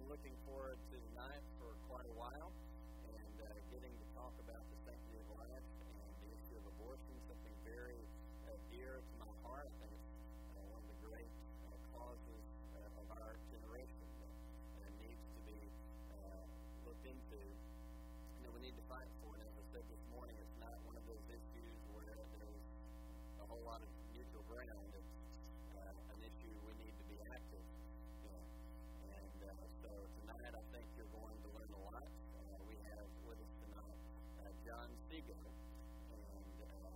looking forward to tonight for quite a while, and getting to talk about the sanctity of life and the issue of abortion, something very dear to my heart. I think it's one of the great causes of our generation that needs to be looked into. We need to fight for it. As I said this morning, it's not one of those issues where there's a whole lot of neutral ground. It's an issue we need to be active in. And so tonight I think you're going to learn a lot. We have with us tonight John Seago. And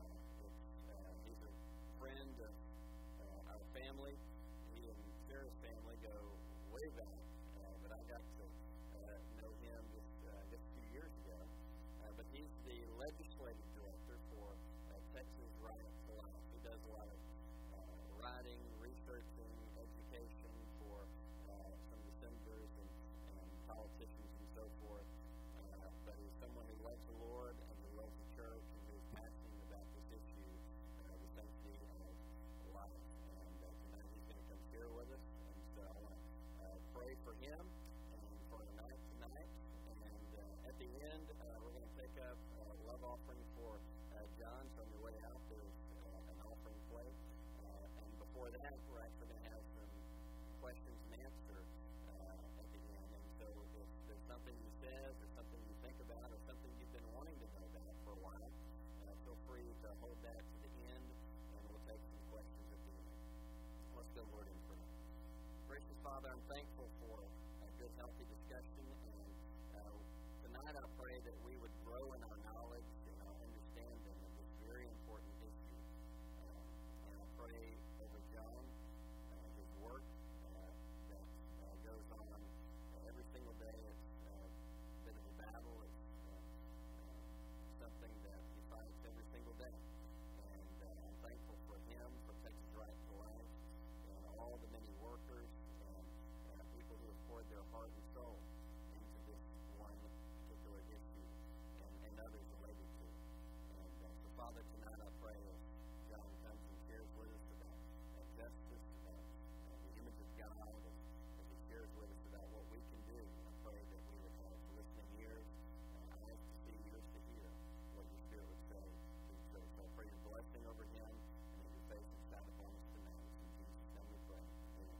he's a friend of our family. He and Sarah's family go way back. But I got to know him just a few years ago. But he's the legislative director for Texas Right to Life. He does a lot of writing, researching, education for some of the senators and politicians and so forth. But he's someone who loves the Lord and who loves the church and who is passionate about this issue, the sanctity of life. And tonight he's going to come share with us. And so I want to pray for him and for our night tonight. And at the end, we're going to take up a love offering for John. So on your way out, there's an offering plate. And before that, we're actually going to have some questions and answers at the end. And so if there's something you said or something you think about or something you've been wanting to know about for a while, feel free to hold that to the end, and we'll take some questions at the end. Let's go Lord in prayer. Gracious Father, I'm thankful for a good, healthy discussion. And tonight I pray that we would grow in our knowledge and our understanding of this very important issue. And I pray over John, his work that goes on every single day. It's a bit of a battle. It's something that he fights every single day. And I'm thankful for him, for Texas Right to Life, and all the many workers and people who have poured their heart and soul into this one particular issue and others related to it. And so, Father, tonight I pray as John comes and shares with us about justice, about the image of God, as he shares with us about what we can do. I pray that we would have listening ears, eyes to see, ears to hear what your Spirit would say to the church. So I pray your blessing over him and that your face would shine upon us tonight. In Jesus' name we pray. Amen.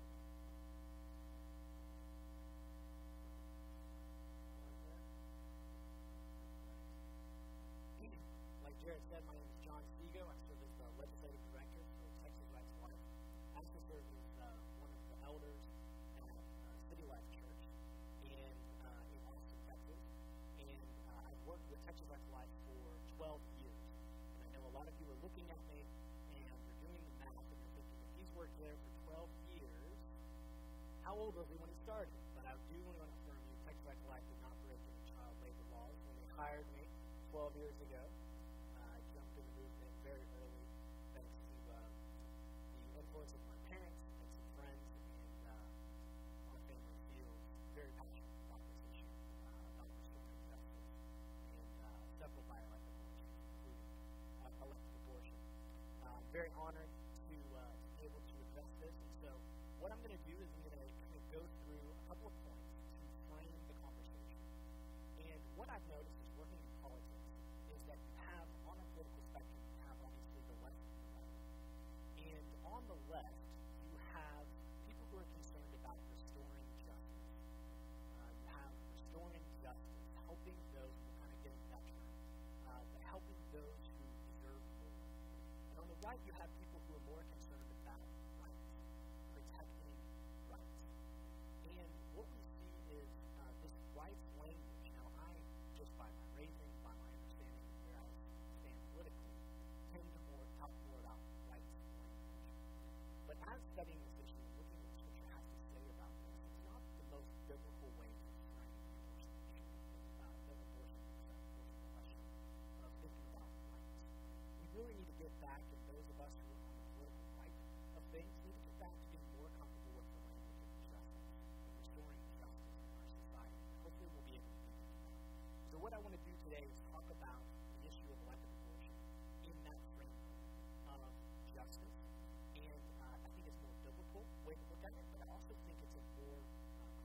Like Jared said, my name is John Seago. I serve as the legislative director for Texas Right to Life. I also serve as one of the elders at City Life Church in Austin, Texas. And I've worked with Texas Right to Life for 12 years. And I know a lot of you are looking at me and you're doing the math and you're thinking, if he's worked there for 12 years, how old was he when he started? But I do want to affirm you, Texas Right to Life did not break any child labor laws when they hired me 12 years ago. I jumped in the movement very early thanks to the influence of my parents and some friends, and my family feels very passionate about this issue, about restoring justice, and several violent abortions, including elective abortion. I'm very honored to be able to address this, and so what I'm going to do is I'm going to kind of go through a couple of points to frame the conversation. And what I've noticed is working in politics is that you have, on a political spectrum, you have obviously the left and the right. And on the left, you have people who are concerned about restoring justice. You have restoring justice, helping those, we'll kind of get into that term, but helping those who deserve more. And on the right, you have people who are more concerned about rights, protecting rights. And what we see is this rights language. Now, I, just by my raising, by my understanding of where I stand politically, tend to talk more about rights language. But as studying this issue and looking at what Scripture has to say about this, it's not the most biblical way to frame the abortion issue, the abortion question of thinking about rights. We really need to get back, and those of us who are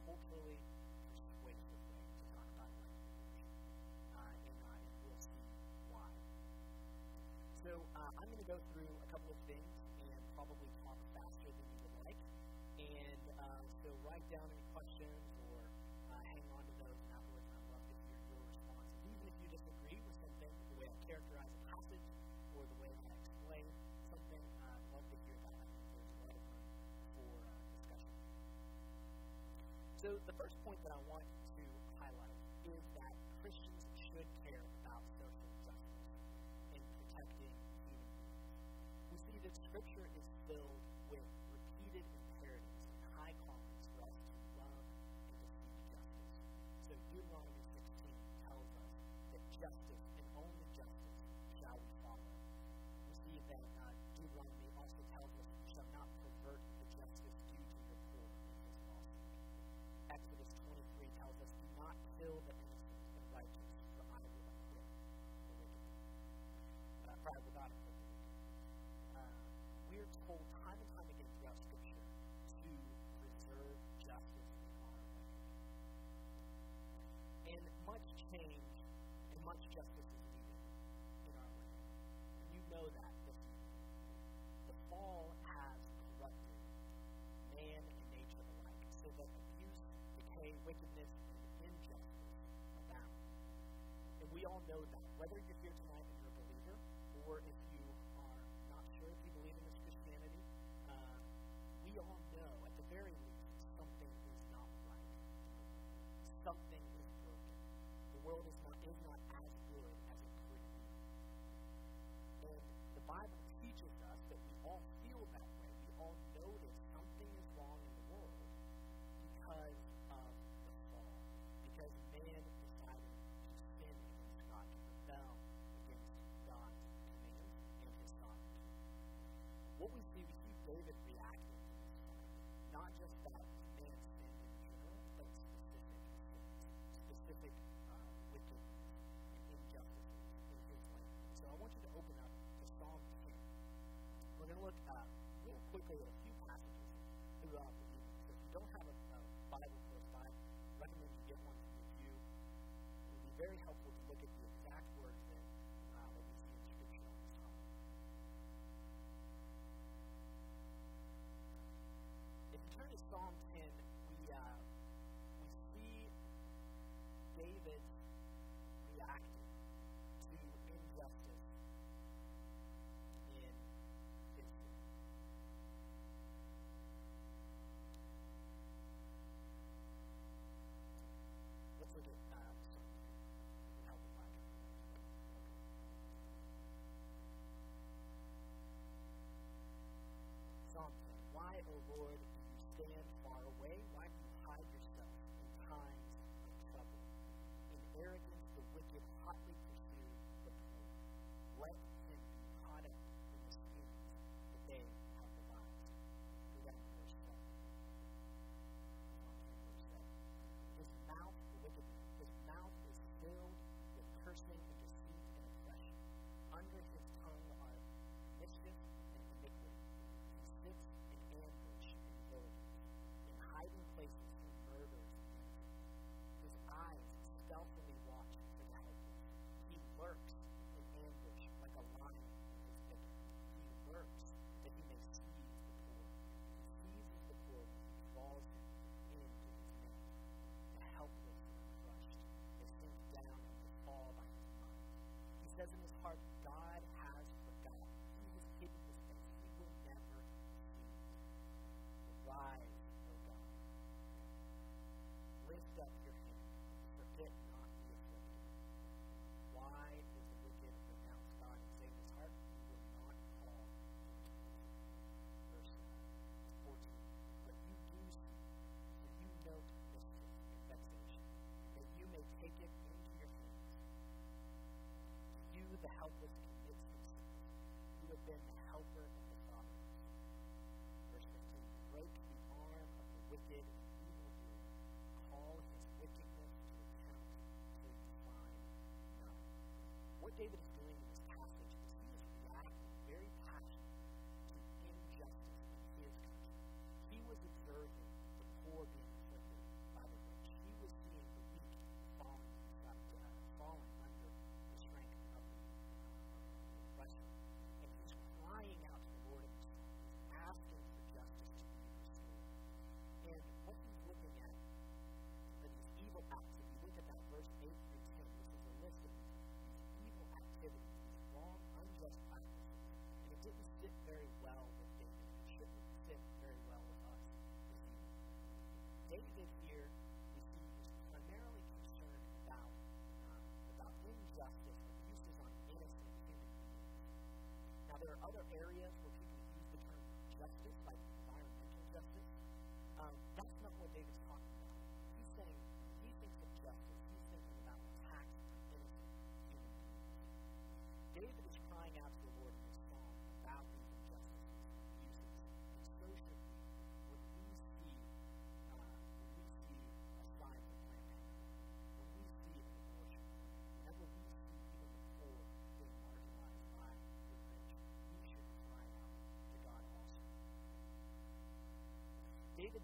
culturally persuasive way to talk about elective abortion. And we'll see why. So I'm going to go through a couple of things and probably talk faster than you would like. And so write down any questions or hang on to those, and afterwards I'd love to hear your response. Even if you disagree with something, the way I characterize a passage or the way that I explain something, I'd love to hear that. I think there's a lot of room for discussion. So the first point that I want to highlight is that Christians should care about social justice and protecting human beings. We see that Scripture is filled with repeated imperatives and high callings for us to love and to seek justice. So Deuteronomy 16 tells us that justice and only justice shall we follow. We see that Deuteronomy also tells us you shall not pervert the justice due to your poor in his lawsuit. Exodus 23 tells us, do not kill the innocent and righteous, for I will acquit the wicked. For I will not acquit the wicked. We are told time and time again throughout Scripture to preserve justice in our record. And much change and much justice is needed in our record. And you know that this evening. The fall has corrupted man and nature alike, so that abuse, decay, wickedness, and injustice abound. And we all know that. Whether you're here tonight and you're a believer, or if you are not sure if you believe in this Christianity, we all know, at the very least, something is not right. Something is broken. The world is not as good as it could be. And the Bible teaches us that we all feel that way. We all notice something is wrong in the world because of the fall. Because man decided to sin against God, to rebel against God's commands and his sovereignty. What we see David reacting to this fight. Not just that man sinned in general, but specific wickedness and injustices in his land. So I want you to open up to Psalm 10. We're going to look real quickly at a few passages throughout the evening. So if you don't have a Bible close by, I recommend you get one from the pew. It would be very helpful to look at the exact words that we see in Scripture on this topic. If you turn to Psalm 10, we see David reacting to injustice in Israel. Let's look at Psalm 10.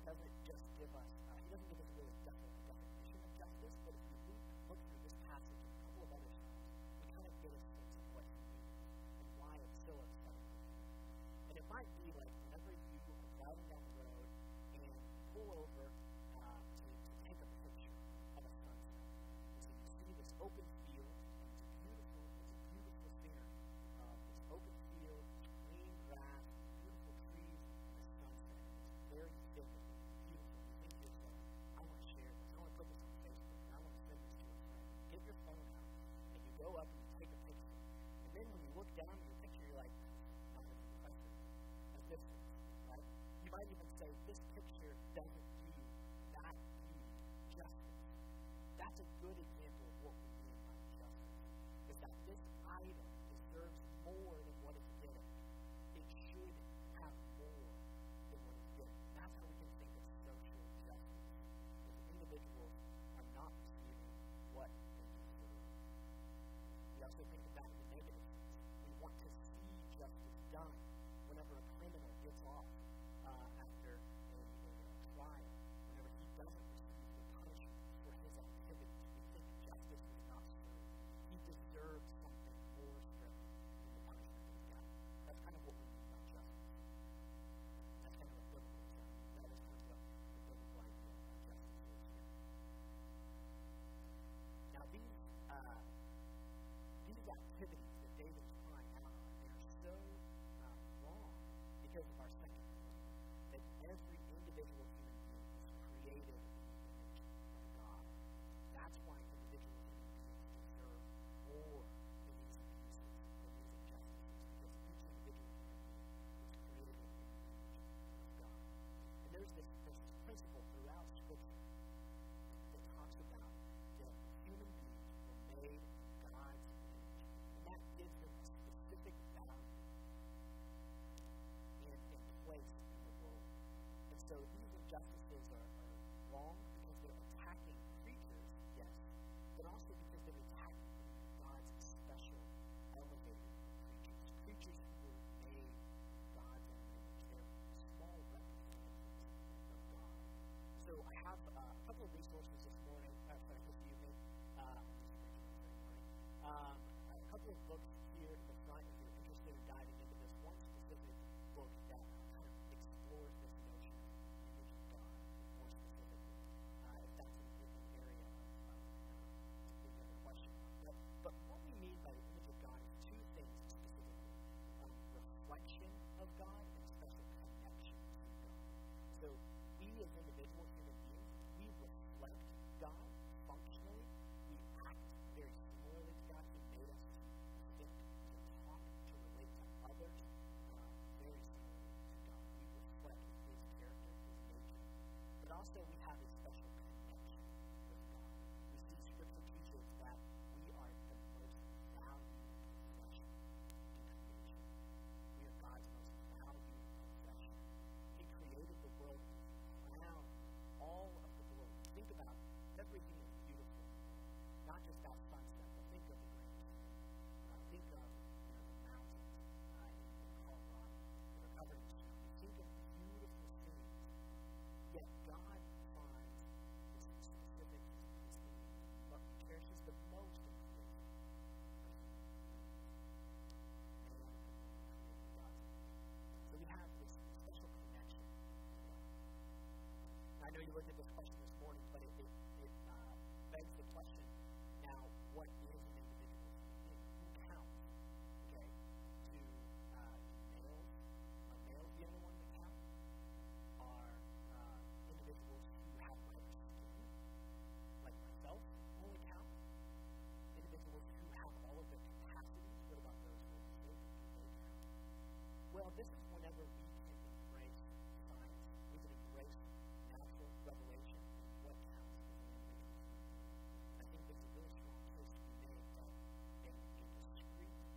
doesn't just give us, he doesn't give us a really definite definition of justice, but if we look through this passage and a couple of other psalms, we kind of get a sense of what he means and why it's so acceptable. And it might be like whenever you are driving down the road and pull over to take a picture of a sunset. And so you see this open field, and it's a beautiful scenery. It's open field, green grass, beautiful trees, and a sunset. It's very vivid, beautiful. You think to yourself, I want to share this. I want to put this on Facebook. I want to send this to a friend. You get your phone out, and you go up and you take a picture. And then when you look down at your picture, you're like, I'm as impressive as this is, right? You might even say, this picture doesn't do that beauty justice. That's a good example of what we mean by justice, is that this item deserves more than what it's getting. It should have more than what it's getting. That's how we can think of social justice, because individuals are not receiving what they deserve. We also think of that in the negative sense. We want to see justice done whenever a criminal gets off after a trial, whenever he doesn't receive the punishment for his activities. We think justice is not served. He deserves something more strict than the punishment he's got. That's kind of what we mean by justice. That's kind of a biblical sense. That is kind of what the biblical idea of justice is here. Now these activities that David's crying out on, they are so wrong because of our second point, that every individual human being is created in the image of God. That's why individual human beings deserve more than these abuses, than these injustices, because each individual human being is created in the image of God. And there's this principle throughout Scripture that talks about that human beings were made in God's image, and that gives them a specific value and place in the world. And so these injustices are wrong because they're attacking creatures, yes, but also because they're attacking God's special, elevated creatures who were made in God's own image. They're small representatives of God. So I have a couple of resources this evening. A couple of books here in the front if you're interested in diving into this. One specific book that kind of explores this notion of the image of God more specifically, if that's an area of maybe a question. But what we mean by the image of God is two things specifically: reflection of God and special connection to God. So we as individual human beings, we reflect God functionally. We act very similarly to God. He made us to think, to talk, to relate to others very similarly to God. We reflect His character, His nature. But also we have a special connection with God. We see Scripture teaches that we are the most valued possession in creation. We are God's most valued possession. He created the world and crowned all of the glory. Think about everything is beautiful. Not just that sunset, but think of the Grand Canyon. Think of the mountains in Colorado that are covered in snow. Think of beautiful scenes. Yet God finds this specific thing what He cherishes the most in creation. Man and woman created in God's image. So we have this special connection to God. I know you looked at this question this morning, but it begs the question, now, what is an individual human being? Who counts? Okay? Do males? Are males the only one that count? Are individuals who have lighter skin, like myself, only count? Individuals who have all of their capacities, what about those who are disabled? Do they count? Well, this is whenever we can embrace science. We can embrace natural revelation and what counts as an individual human being. I think there's a really strong case to be made that in a discrete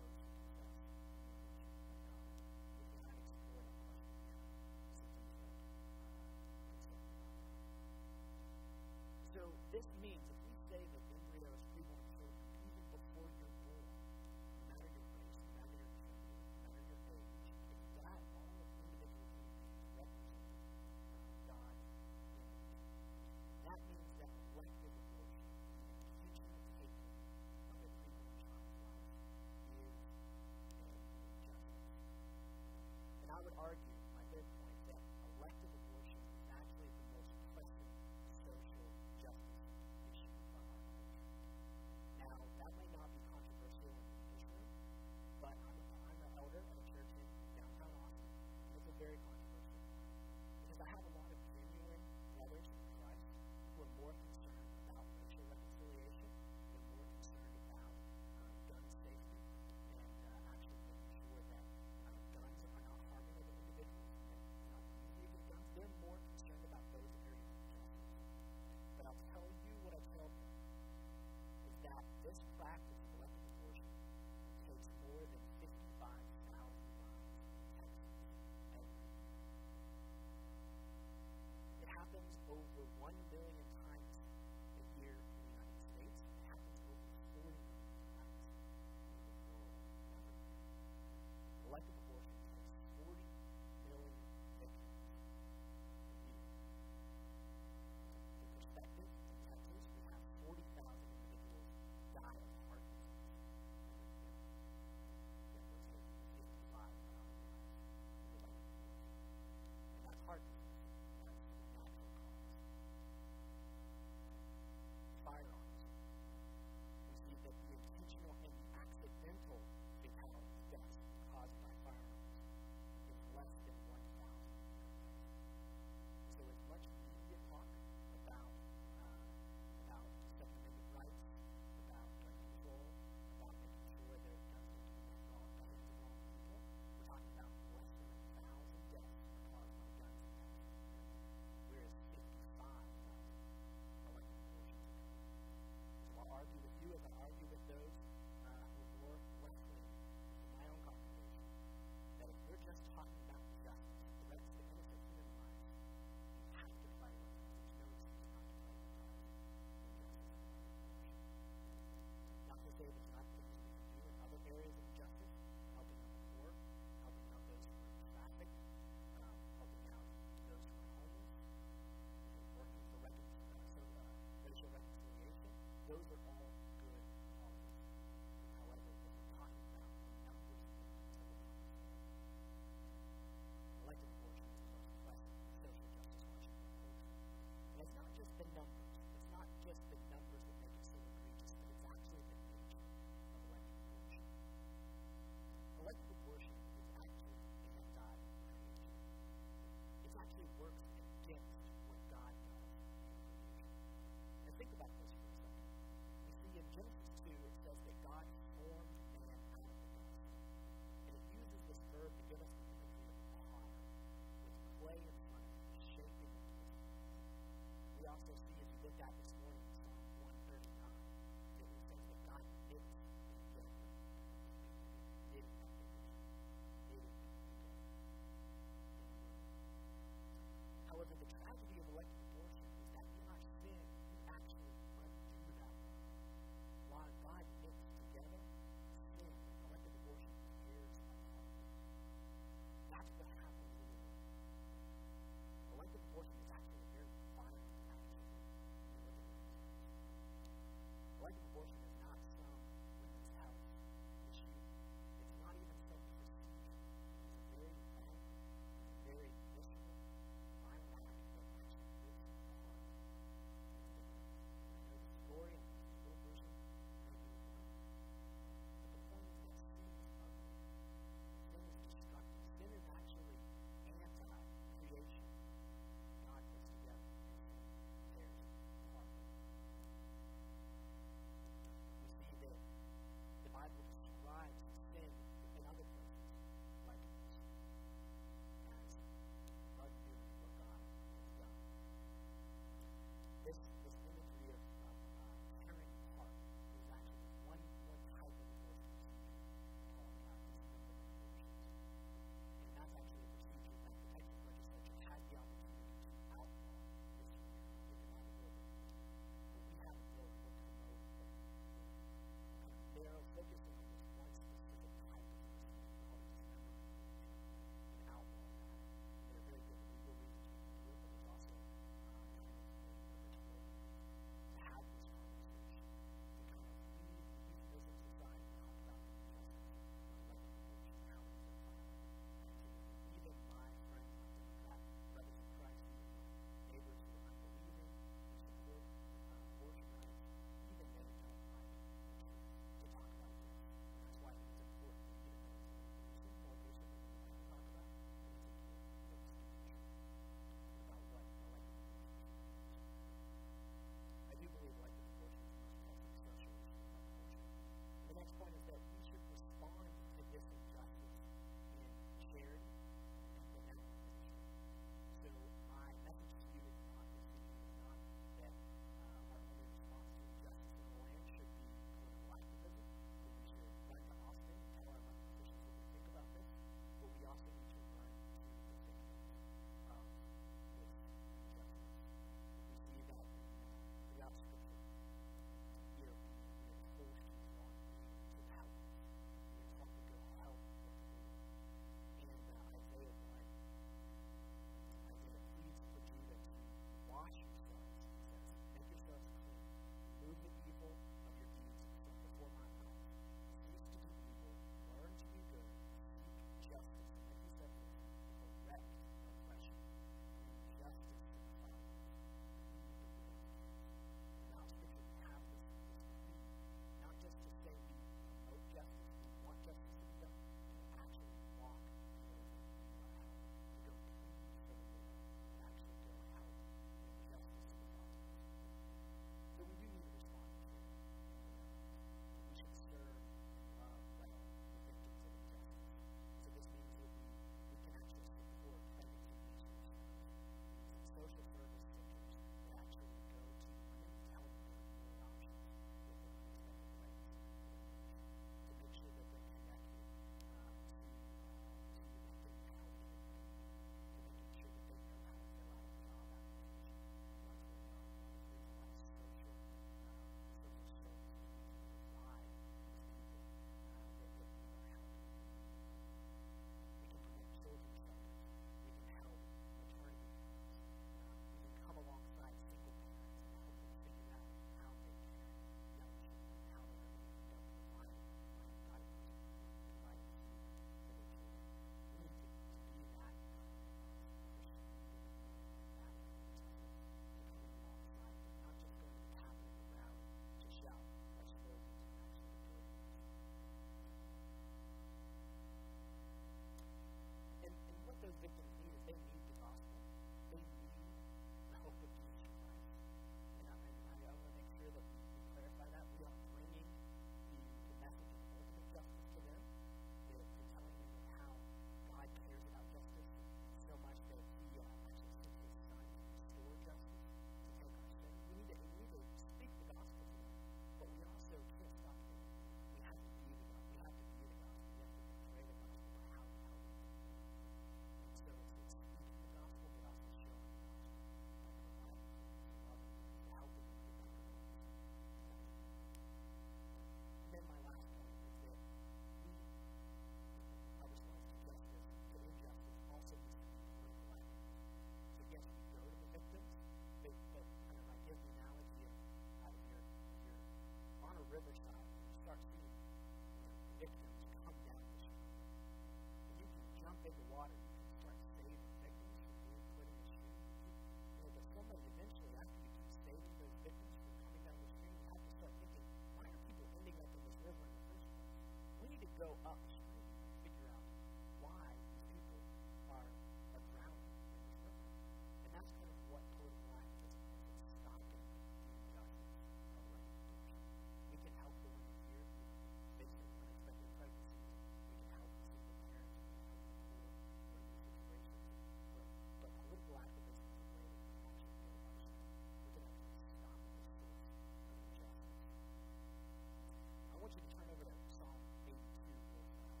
save the water, you can start saving victims from being put in a stream. But somebody eventually, after you keep saving those victims from coming down the stream, you have to start thinking, why are people ending up in this river in the first place? We need to go upstream and figure out why these people are drowning in this river. And that's kind of what political activism is. It's stopping the injustice of recognition. We can help the women here facing unexpected pregnancies. We can help single parents. We can help the poor who are in these situations. But political activism is a way that we can actually go upstream. We can actually stop the source of injustice. I want you to turn over to Psalm 82 real fast.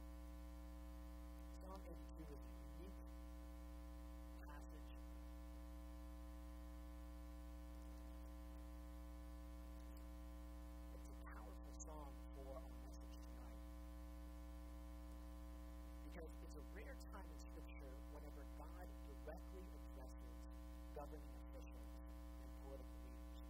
Psalm 82 is a unique passage. It's a powerful psalm for our message tonight. Because it's a rare time in Scripture whenever God directly addresses governing officials and political leaders.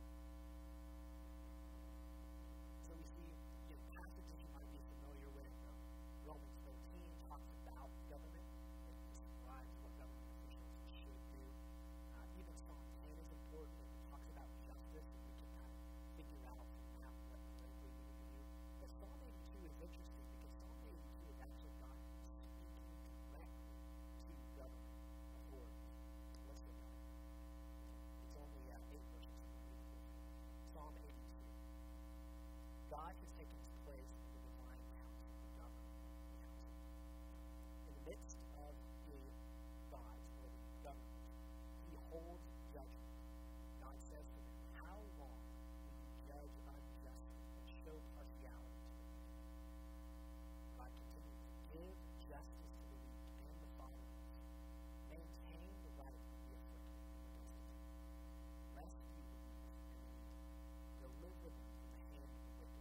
So we see passages you might be familiar with. Romans 13 talks about government. It describes what government officials should do. Even Psalm 10 is important. It talks about justice, and we can kind of figure out from that what politically we need to do. But Psalm 82 is interesting because Psalm 82 is actually God speaking directly to government authorities. Let's look at it. It's only 8 verses. Psalm 82. God has taken his place in the divine council, the governing council. In the midst of the gods, or the governors, he holds judgment. God says to them, how long will you judge unjustly and show partiality to the weak? God continues to give justice to the weak and the fatherless, maintain the right of the afflicted and the destitute, rescue the weak and the needy, deliver them from the hand of the wicked.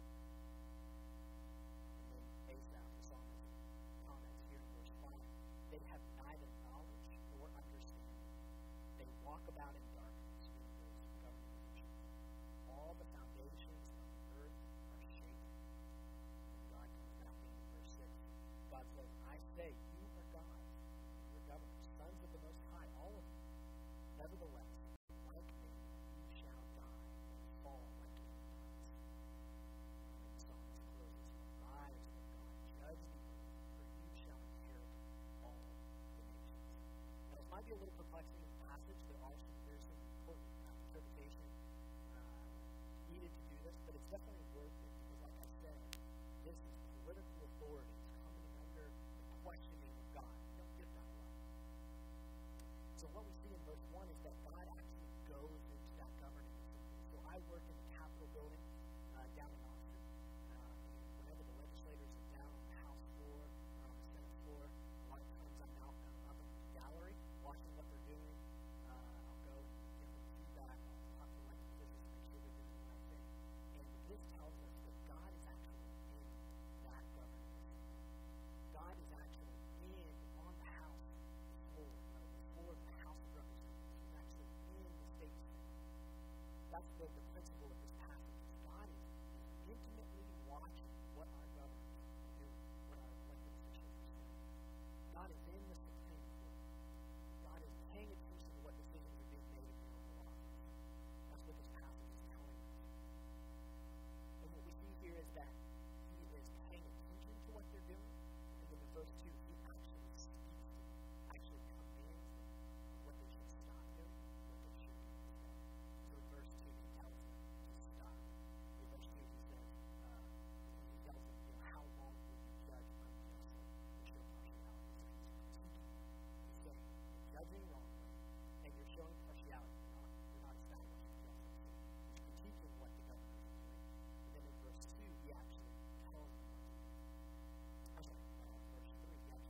And then Asaph, the psalmist, comments here in verse 5, they have neither knowledge nor understanding. They walk about in darkness, meaning those governing officials. All the foundations of the earth are shaken. And God comes back in verse 6. God says, I say, you are gods, you are governors, sons of the Most High, all of you. Nevertheless, like me, you shall die and fall like little tots. And the psalmist closes, rise, O God, judge the earth, for you shall inherit all the nations. Now, this might be a little perplexing in the passage. There's some important interpretation needed to do this, but it's definitely worth it because, like I said, this is political authorities coming under the questioning of God. You don't get that a lot. So what we see in verse 1 is that God actually goes into that governing assembly. So I work in the Capitol building down in Austin. And whenever the legislators are down on the House floor or on the Senate floor, a lot of times I'm out up in the gallery watching what they're doing. I'll go and give them feedback. I'll talk to elected officials to make sure they're doing the right thing. And this tells us that God is actually in that governing assembly. God is actually on the House floor, the floor of the House of Representatives. He's actually in the state Senate. That's the principle of this passage. God is intimately watching what our governors are doing, what our elected officials are saying. God is in the Supreme Court. God is paying attention to what decisions are being made in your local office. That's what this passage is telling us. And what we see here is that he is paying attention to what they're doing. And then in verse 2, he actually speaks to them, actually commands them what they should stop doing, what they should do instead. So in verse 2, he tells them to stop. In verse 2, he says, he tells them, how long will you judge unjustly and show partiality? So he's saying, you're judging wrongly, and you're showing partiality. You're not establishing justice. He's critiquing what the governors are doing. And then in verse 2, he actually tells them what to do. Verse 3, he actually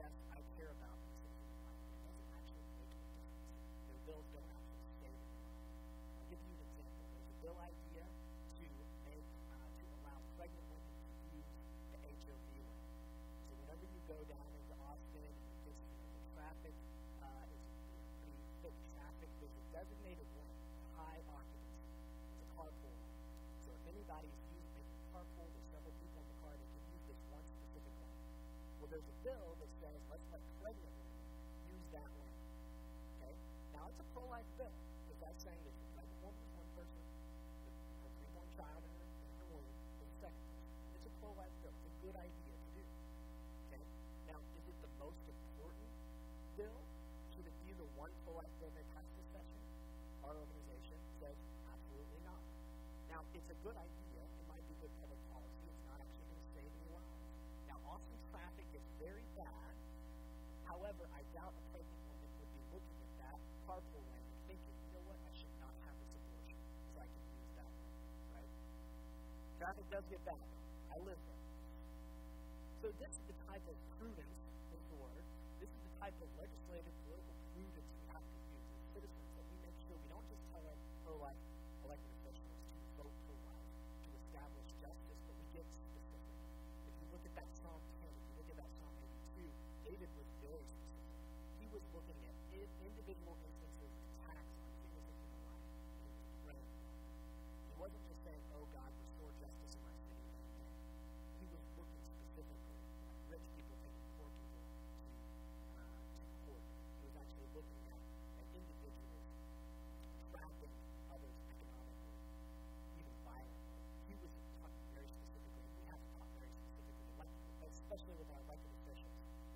yes, I care about the human life, but it doesn't actually make a difference. Their bills don't actually save any lives. I'll give you an example. There's a bill idea to allow pregnant women to use the HOV lane. So whenever you go down into Austin and you get the traffic is pretty thick traffic, there's a designated lane, high occupancy. It's a carpool lane. So if anybody's making a carpool, there's several people in the car, they can use this one specific lane. Well, there's a bill that says let's let pregnant women use that lane. Okay? Now it's a pro-life bill, because that's saying that a pregnant woman is one person, a preborn child in her womb is the second person. It's a pro-life bill. It's a good idea to do. Okay? Now, is it the most important bill? Should it be the one pro-life bill they passed this session? Our organization says absolutely not. Now, it's a good idea. It might be good public policy. It's not actually going to save any lives. Now, Austin traffic gets very bad. However, I doubt a pregnant woman would be looking at that carpool lane and thinking, you know what, I should not have this abortion because I can use that lane, right? Traffic does get bad. I live there. So this is the type of prudence, is the word. This is the type of legislative, political prudence we have to use as citizens, that we make sure we don't just tell our pro-life elected officials to vote pro-life, to establish justice, but we get specific. If you look at that Psalm 10, if you look at that Psalm 82, David was very specific. He was looking at individual instances of attacks on innocent human life, and he was praying. He wasn't just saying, oh God, restore justice in my city. He was looking specifically at rich people taking poor people to court. He was actually looking at individuals trapping others economically, even violently. He was talking very specifically. We have to talk very specifically, especially with our elected officials.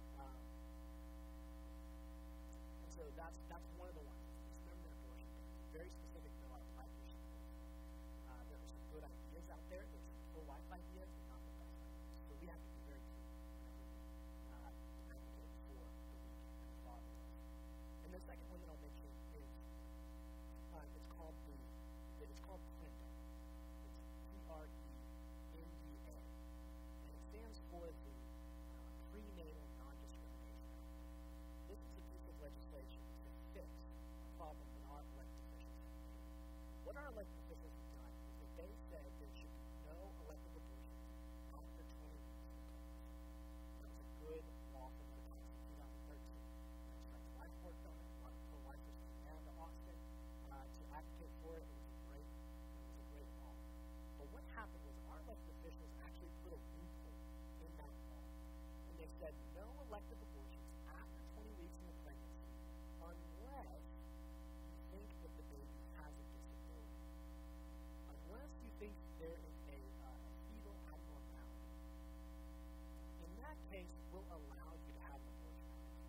And so that's one of the ones. Discriminatory abortion. Very specific to our life issues. There are some good ideas out there. There's some pro-life ideas, but not the best ideas. So we have to be very careful advocate for the weak and the fatherless. And the second one that I'll mention is it's called PRENDA. It's PRENDA, and it stands for the Prenatal Non-Discrimination Act. This is a piece of legislation to fix a problem that our elected officials have made. What our elected officials have done is that they said there should be no elective abortions after 20 weeks of pregnancy. That was a good law from the passed in 2013. That's life worked on it. A lot of pro-lifers came down to Austin to advocate for it. It was a great law. But what happened was our elected officials actually put a loophole in that law. And they said no elective abortions after 20 weeks in the pregnancy unless you think that the baby has a disability. Unless you think there is a fetal abnormality. In that case, we'll allow you to have an abortion.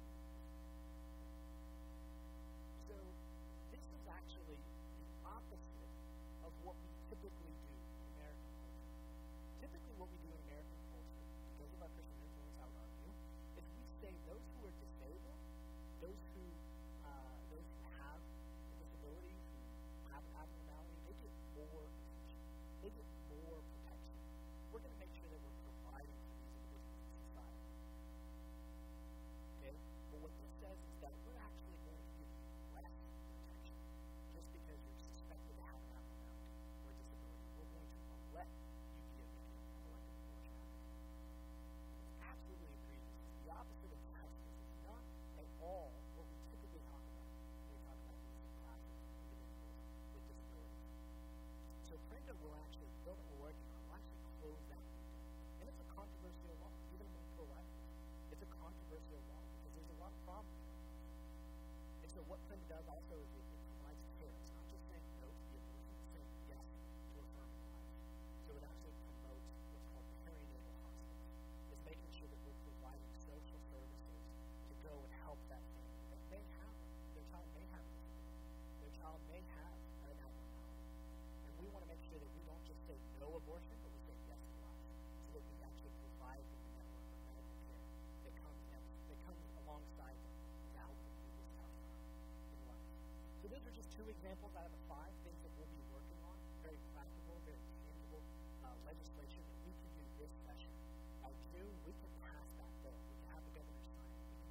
So this is actually the opposite of what we typically do in American culture. Typically what we do in American culture, because of our Christian influence, I would argue, is we say those who are disabled, those who have a disability, who have an abnormality, they get more attention. They get more protection. We're going to make sure that we're providing for these individuals in society. Okay? But what this says is that we're actually going to give you less protection just because you're suspected to have an abnormality or a disability. We're going to let you be a victim of elective abortion. It's absolutely egregious. It's the opposite of justice. It's not at all what we typically talk about when we talk about these classes of individuals with disabilities. So PRENDA will actually, bill that we're working on, will actually close that loop. And it's a controversial law, even among pro-lifers. It's a controversial law because there's a lot of problems. And so what PRENDA does also is it provides care. It's not just saying no to the abortion, it's saying yes to affirming life. So it actually promotes what's called perinatal hospice. It's making sure that we're providing social services to go and help that family that may have their child may have a disability. Their child may have an abnormality. And we want to make sure that we don't just say no abortion, but we say yes to life. So that we actually provide them the network of medical care that comes alongside them to help them do this tough time in life. So those are just two examples out of the 5 things that we'll be working on. Very practical, very tangible legislation that we can do this session. By June, we can pass that bill. We can have the governor sign it. We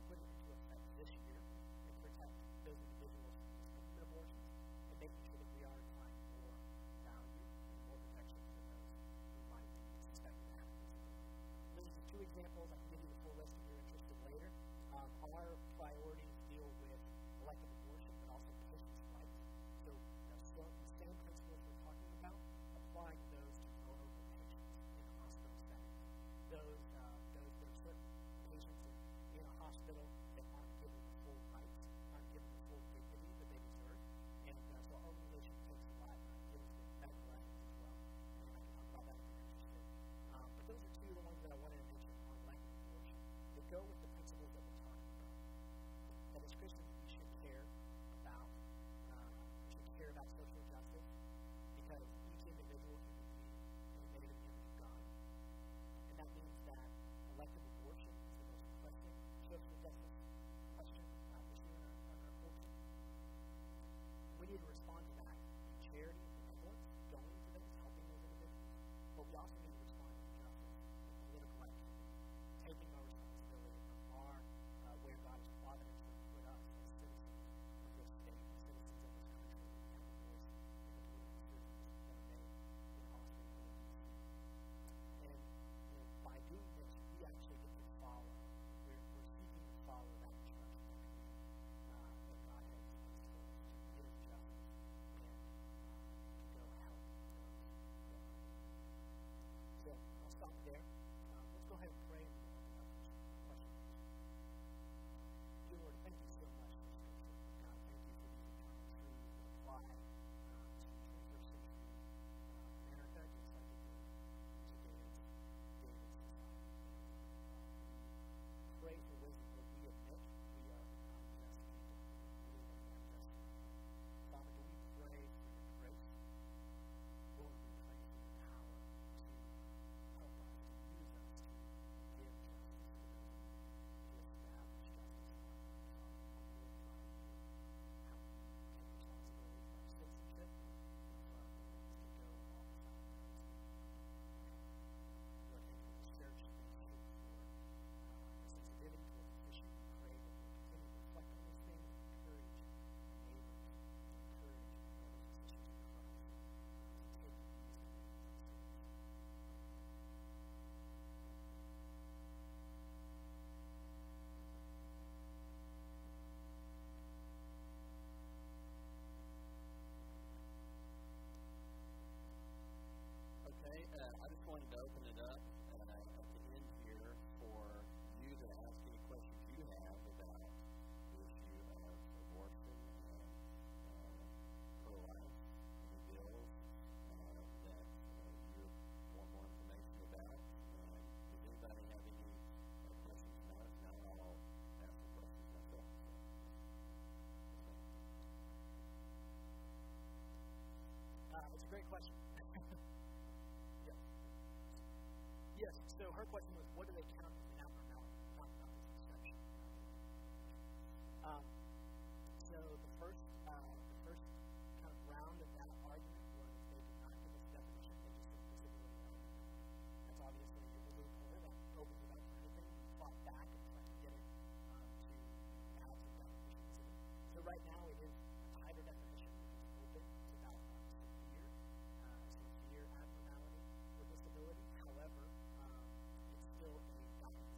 So her question was, what do they count as an abnormality? Talking about this exception. So the first kind of round of that argument was they did not give us a definition, they just said disability element. That's obviously a loophole that opens it up for anything. We fought back and tried to get it to add some definitions in it. So right now it is a tighter definition, which is open to about severe abnormality or disability. However, it's still a documentation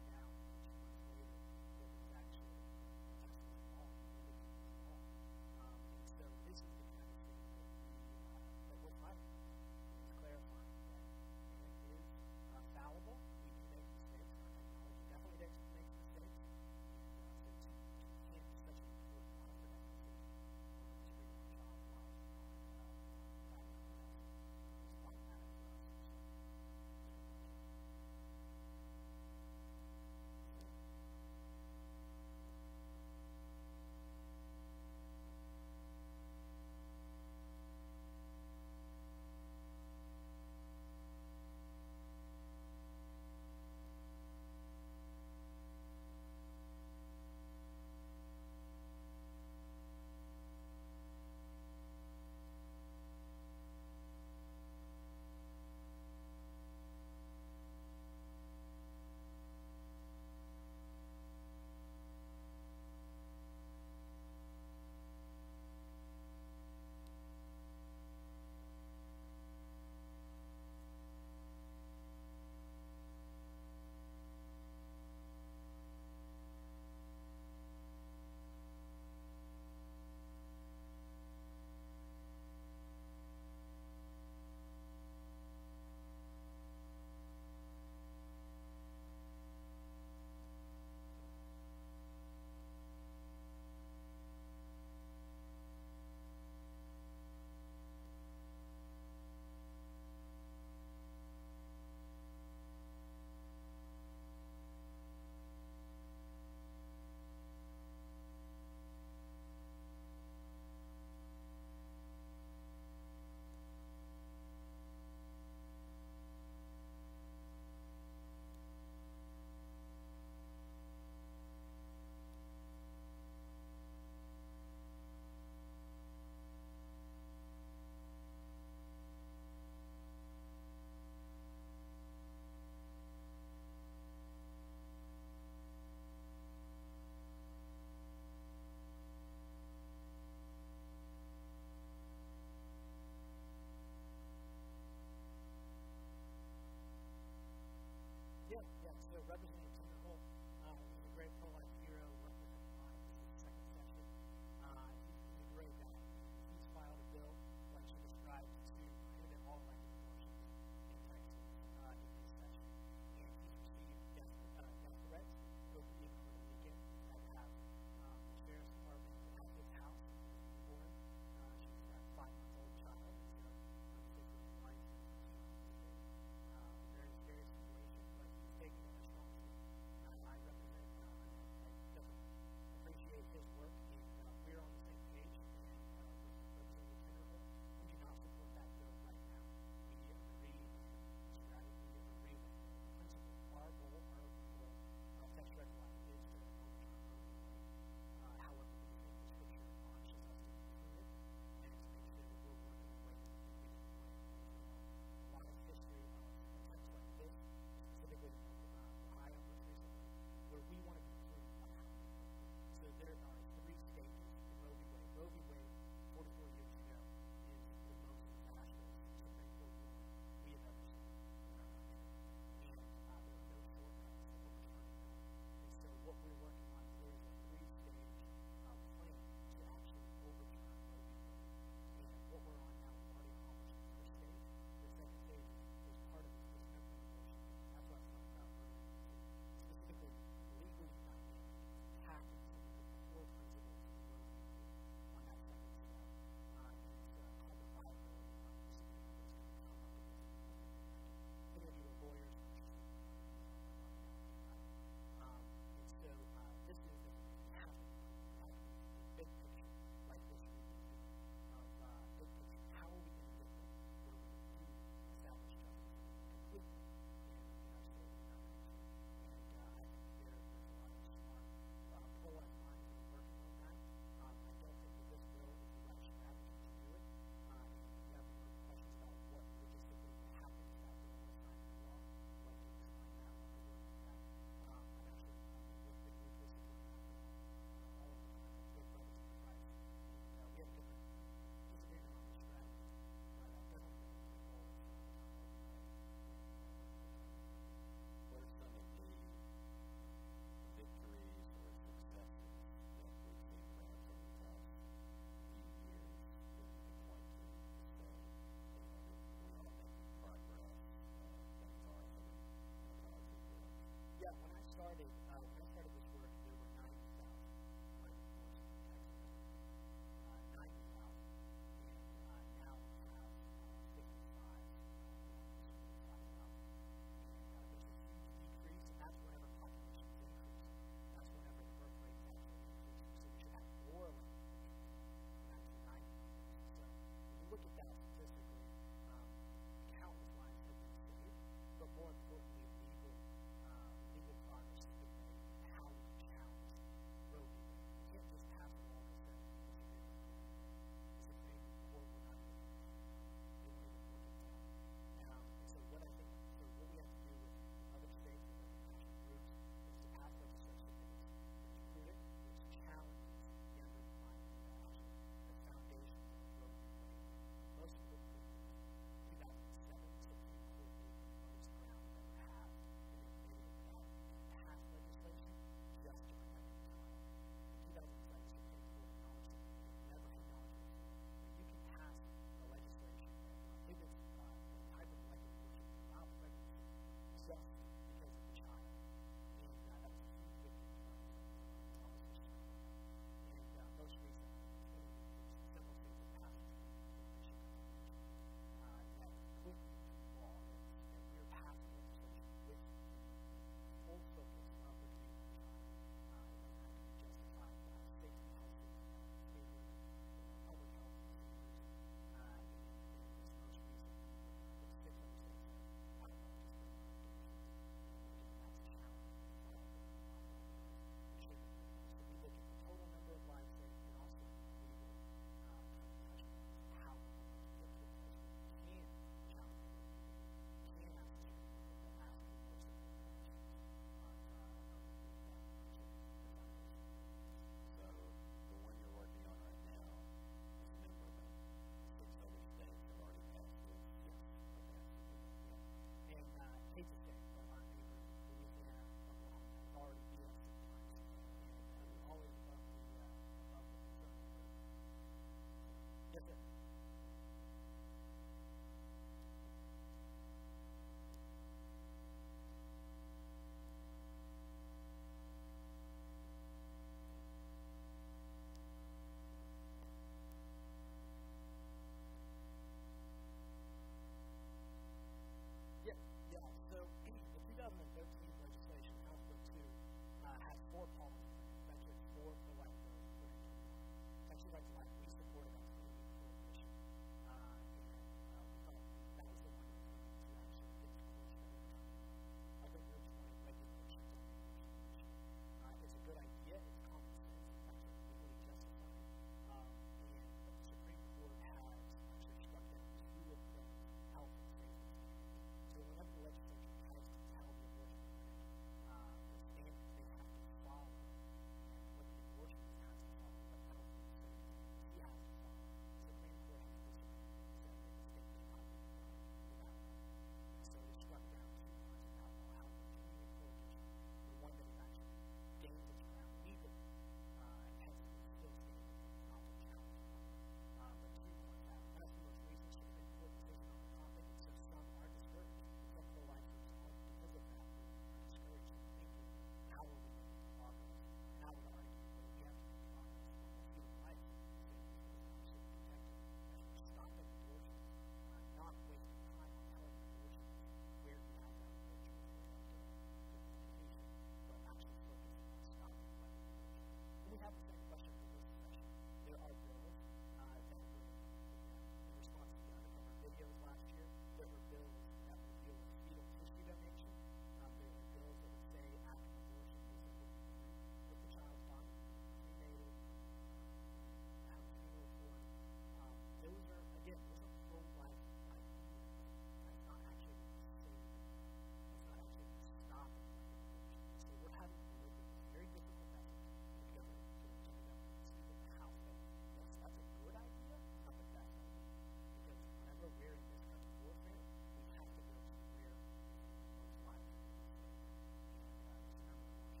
four policies. It's actually four pro-life bills put into one. Texas Right to Life, we supported that clean prohibition. And we thought that was the one that was going to actually get the abortion at one time. Other groups wanted regulations on the abortion issue. It's a good idea. It's common sense. It's actually legally justified. But the Supreme Court has actually struck down two of those health and safety standards. So whenever the legislature tries to tell the abortion clinic the standards they have to follow, and what the abortionist has to follow, what health and safety he has to follow, the Supreme Court has disagreed and said that the state cannot be done without one. And so they struck down two laws that outlaw health and community prohibition. The one that is actually gained its ground legally, as it is still standing, and also challenged one. But two ones that that's the most recent Supreme Court decision on the topic, and so some are discouraged. Some pro-lifers are, because of that, are discouraged and thinking, how are we going to make progress? And I would argue that we have to make progress on the human life that is actually protected as we're stopping abortions, not wasting time on telling abortionists where to have that abortion or where to get medication, but actually focusing on stopping elective abortion. And we have the same question for this session. There are bills that were, in response to the undercover videos last year, there were bills that would deal with fetal tissue donation. There were bills that would say after abortion, basically with the child's body, cremated, have a funeral for it. Those are, again, those are pro-life ideas. That's not actually going to save them. That's not actually going to stop elective abortion. So we're having to deliver a very difficult message to the government, to the government, to the House, that yes, that's a good idea, not the best idea. Because whenever we're in this kind of warfare, we have to go to where most lives are going to be saved. And it's not an abortion.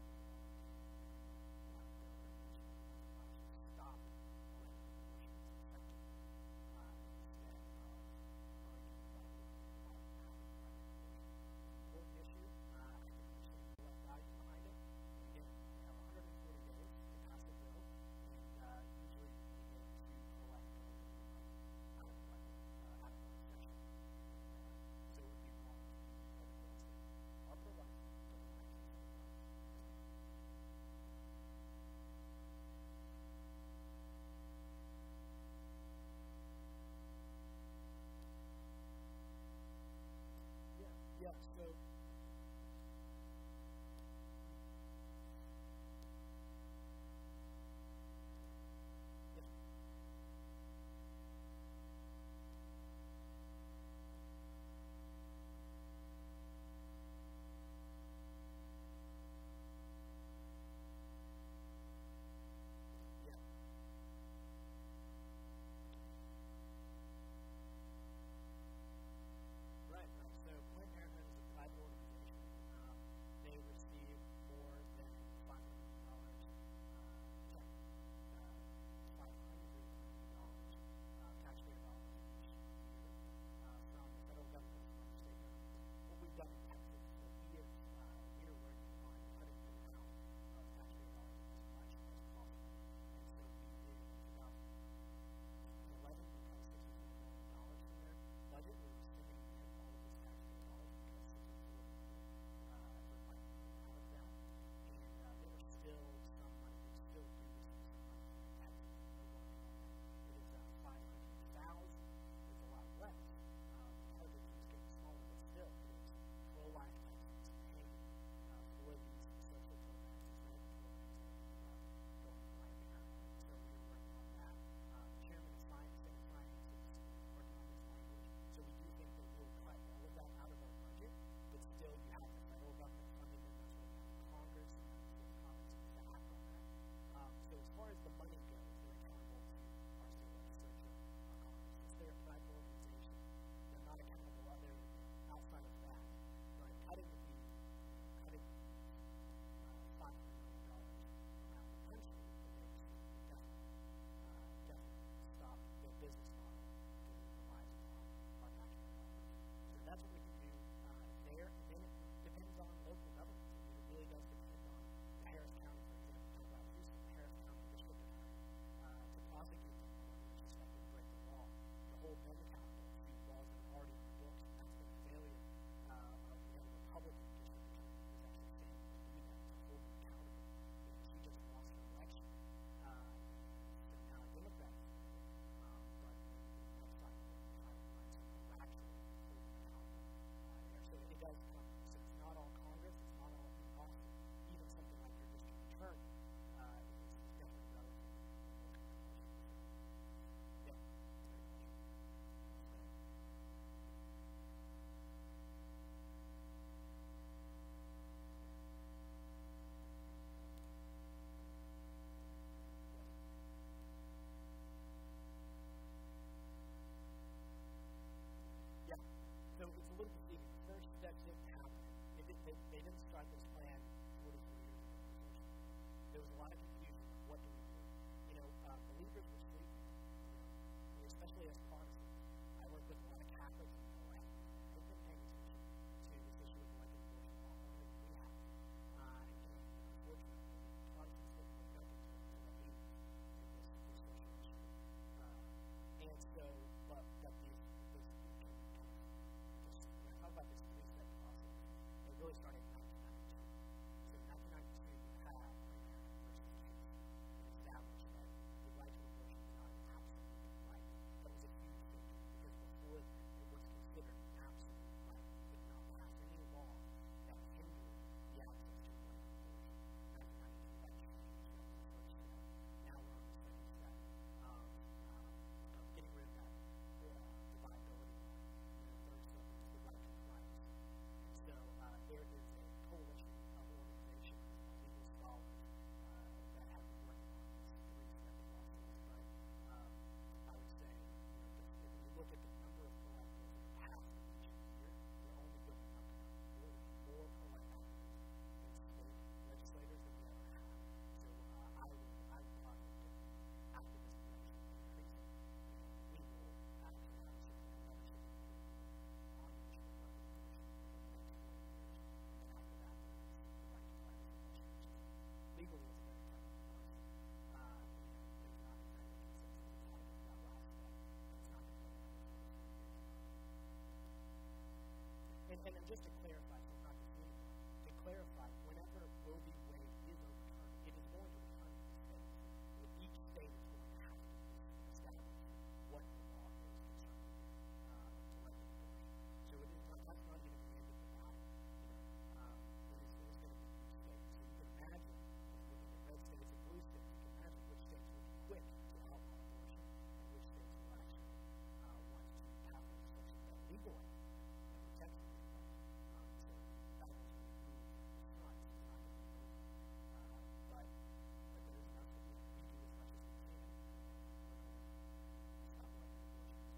Stop elective abortion as effectively instead of arguing about it after elective abortion. Important issue. I can understand the left values behind it. And again, we have 140 days to pass the bill, and usually we get two pro-life bills out of the session. So it would be wrong to use other bills that are pro-life but don't actually save lives. Yeah, so yeah. Right. So Planned Parenthood is a private organization started this plan 44 years ago, there was a lot of confusion. What do we do? Believers were sleeping. Especially as Protestants, I work with a lot of Catholics and they've been paying attention to this issue of elective abortion a lot longer than we have. And unfortunately, Protestants didn't wake up until this social issue. And so, but these, when I talk about this three-step process, it really started in 1992. So in 1992, you have pre-American versus case established that the right to abortion is not an absolute right. That was a huge victory because before then, it was considered an absolute right. You could not pass any law that hindered the access to elective abortion. 1992, that changed. That was the first step. Now we're on the second step of getting rid of that the viability line. And the third step is the right to privacy. And so there is a coalition of organizations, legal scholars that have been working on this three-step process. But I would say, if you look at the number of pro-life bills that are passed each year, they're only going up and up. There are more pro-life activists in state legislators than we ever have. So I would posit that after this election increasing, we will actually have a Supreme Leadership on the issue of elective abortion for the next 4 years. And after that, there's the right to privacy issue, which is legally it's very technical process. There's not exactly consensus on how to go that last step, but it's not going to take another 4 years. And just to clarify, so I'm not confused, to clarify, whenever Roe v. Wade is overturned, it is going to return to the states. Each state is going to have to establish what the law is concerning elective abortion. So it is not, that's not even the end of the battle. It is going to be each state. So you can imagine, looking at red states and blue states, you can imagine which states will be quick to outlaw abortion and which states will actually want to have legislation that legalize and protect the right. So that one's going to move in front. It's not going to be moving. But there is enough to do. We do as much as we can. Stop letting abortions.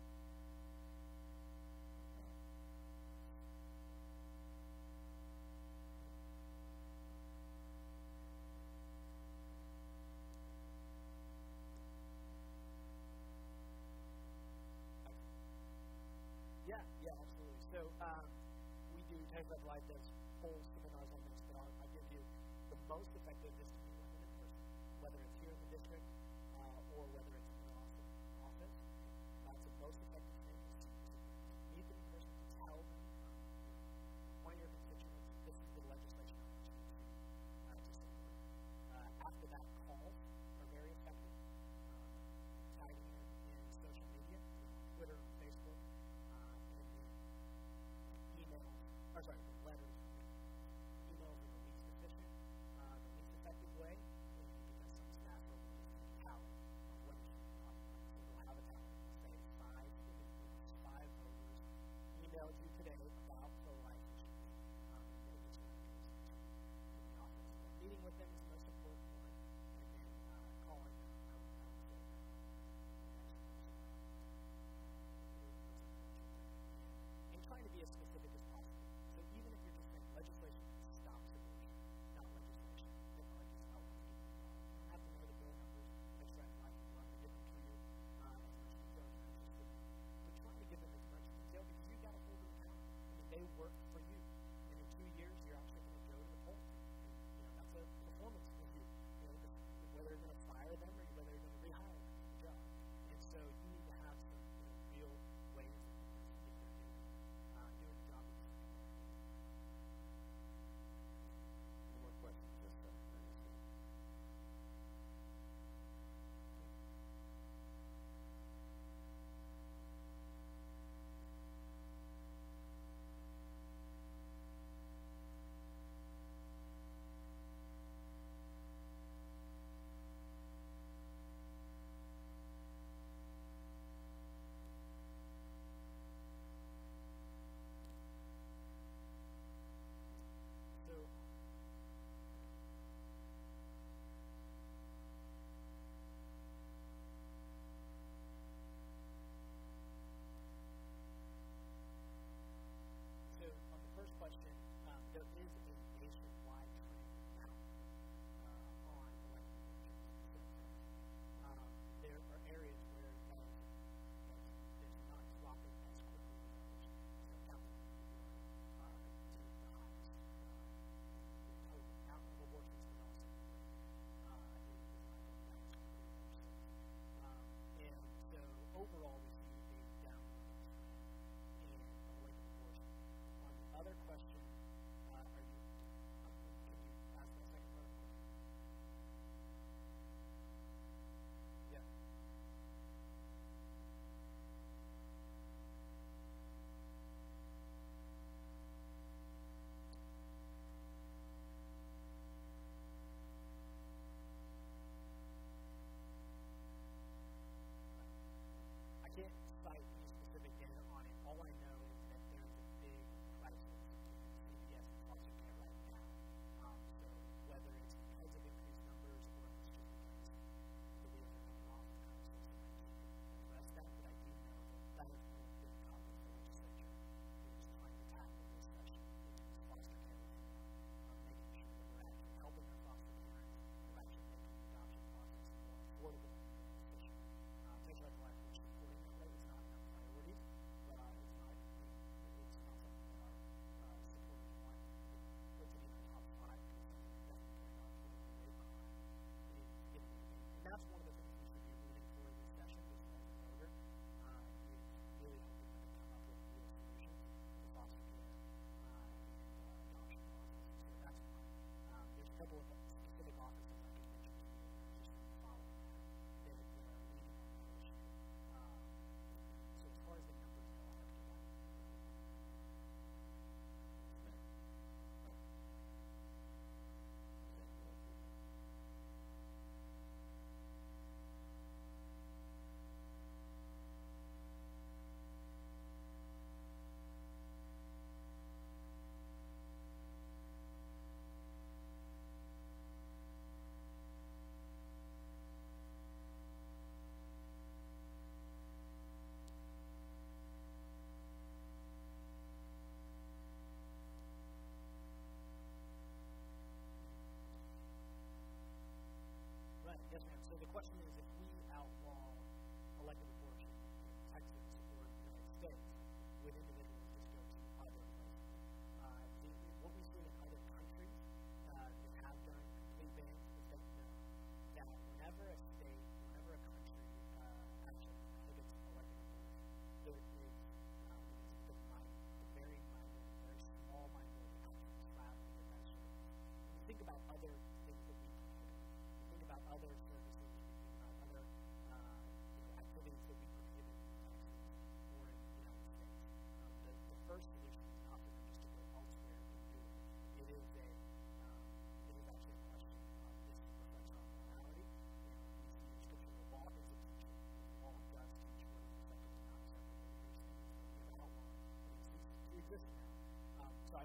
Yeah, absolutely. So we do Texas Life does whole seminars on this, but I'll give you the most effective is to meet with them in person, whether it's here in the district or whether it's in their office. That's the most effective thing is to meet them in person, to tell them one of your constituents, this is the legislation I want you to support. After that, calls are very effective. Tagging in social media, Twitter, Facebook, and then emails, letters. Emails are the least efficient, the least effective way, because some staff are just power of what is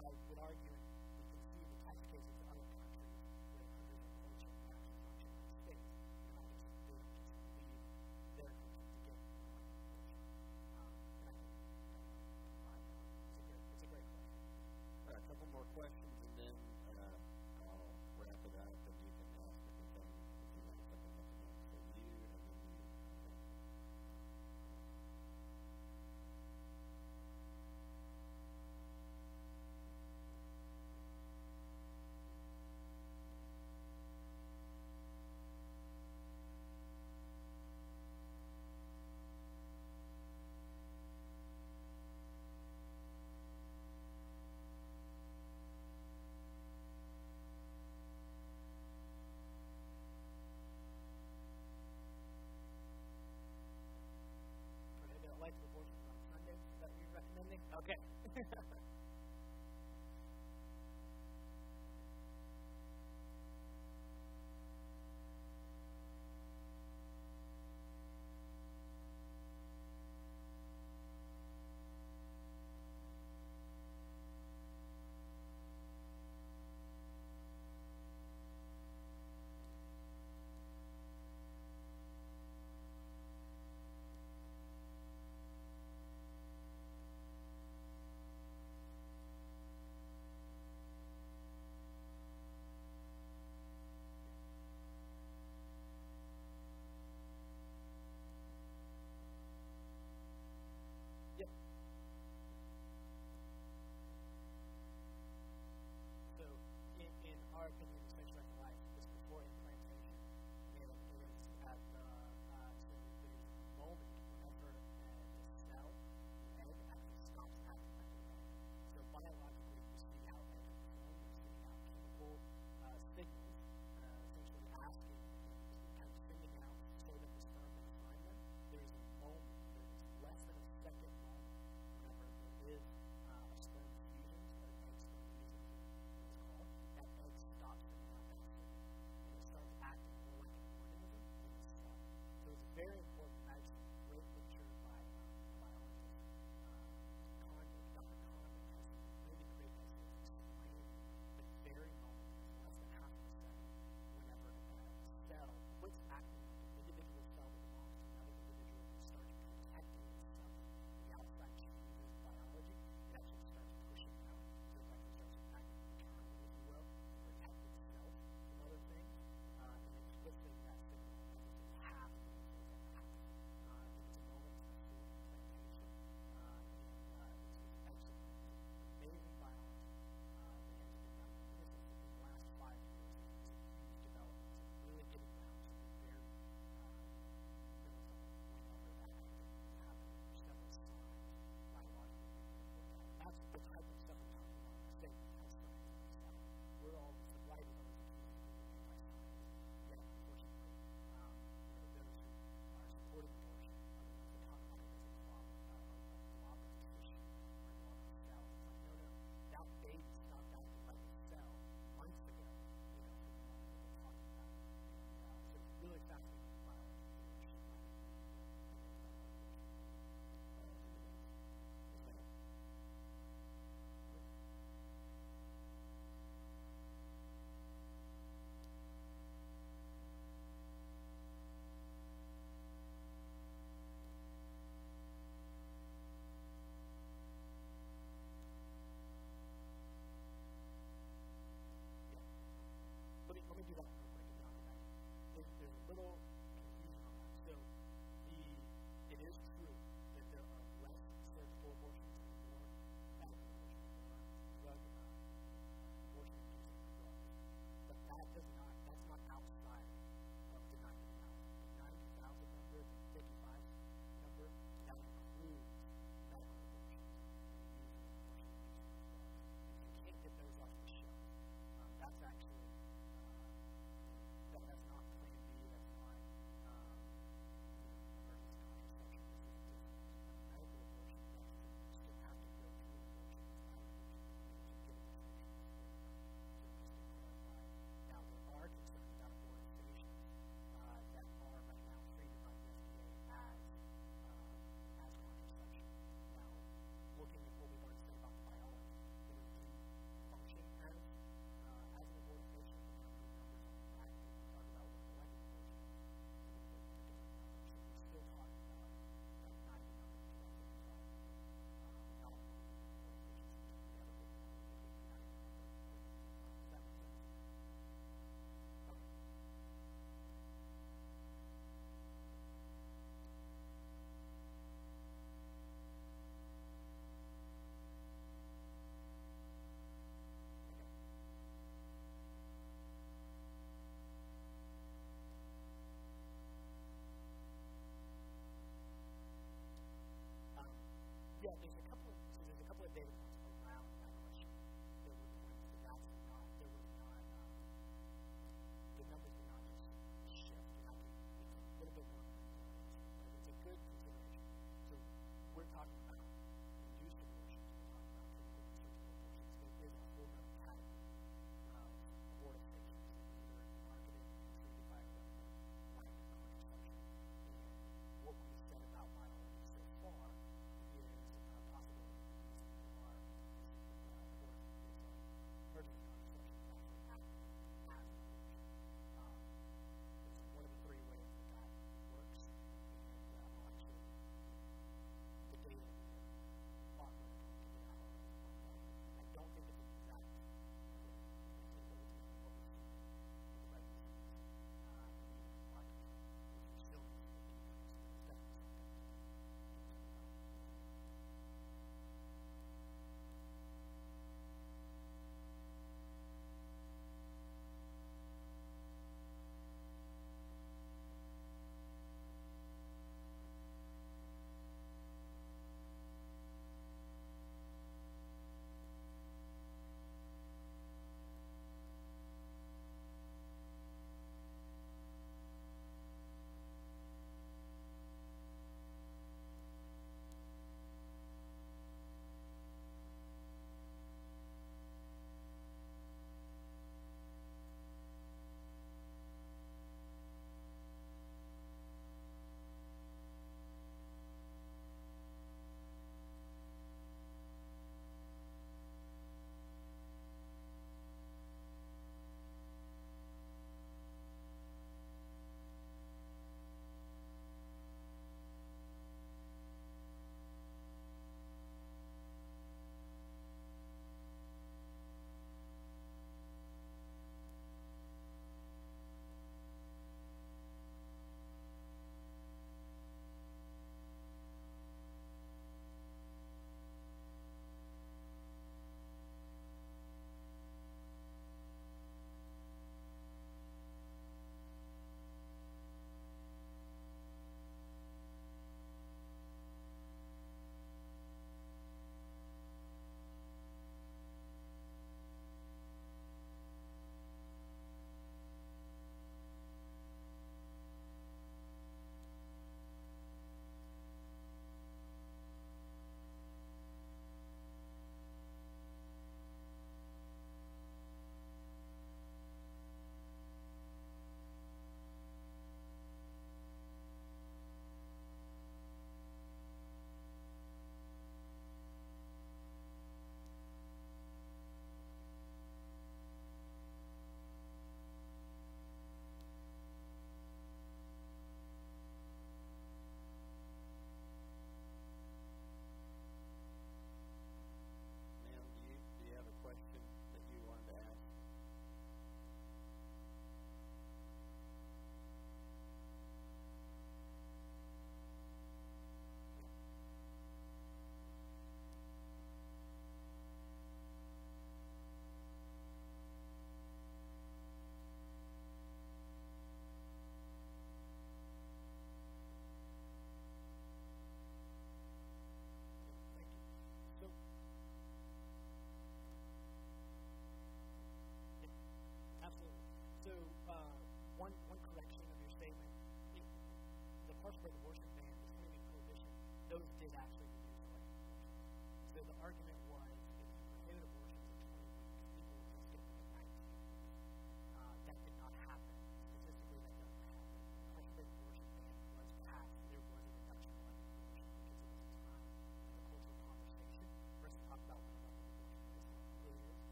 I would argue we can see the types of cases in other countries where countries are approaching and actually function like states. They're not just, they don't just leave their country to get an abortion. And I think it's a great question. All right, a couple more questions, and then I'll wrap it up. And you